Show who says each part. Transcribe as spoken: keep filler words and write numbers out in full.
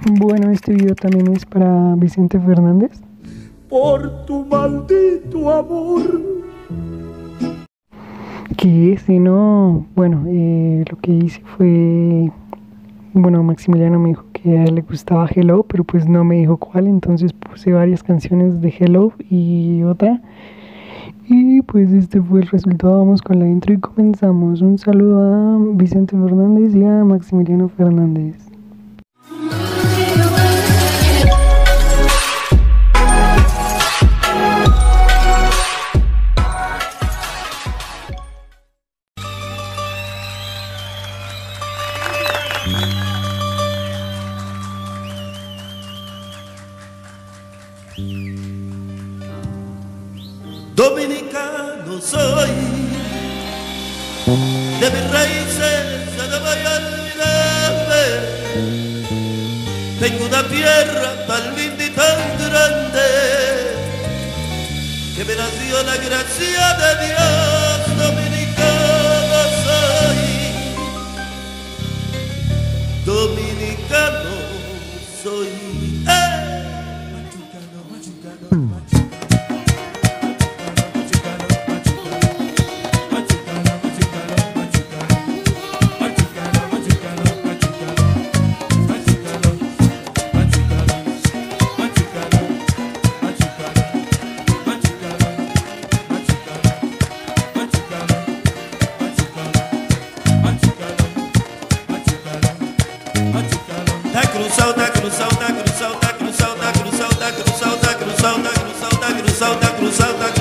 Speaker 1: Bueno, este video también es para Vicente Fernández.
Speaker 2: Por tu maldito amor.
Speaker 1: Que ese no, bueno, eh, lo que hice fue, bueno, Maximiliano me dijo que a él le gustaba Hello, pero pues no me dijo cuál, entonces puse varias canciones de Hello y otra. Y pues este fue el resultado, vamos con la intro y comenzamos. Un saludo a Vicente Fernández y a Maximiliano Fernández.
Speaker 2: Dominicano soy, de mis raíces se no voy a olvidarme. Tengo una tierra tan linda y tan grande que me la dio la gracia de Dios. Dominicano soy, dominicano soy. ¡Eh! Tá cruzado, tá cruzado, tá cruzado, tá cruzado, tá cruzado, tá cruzado, tá cruzado, tá cruzado, tá cruzado, tá cruzado, tá cruzado, tá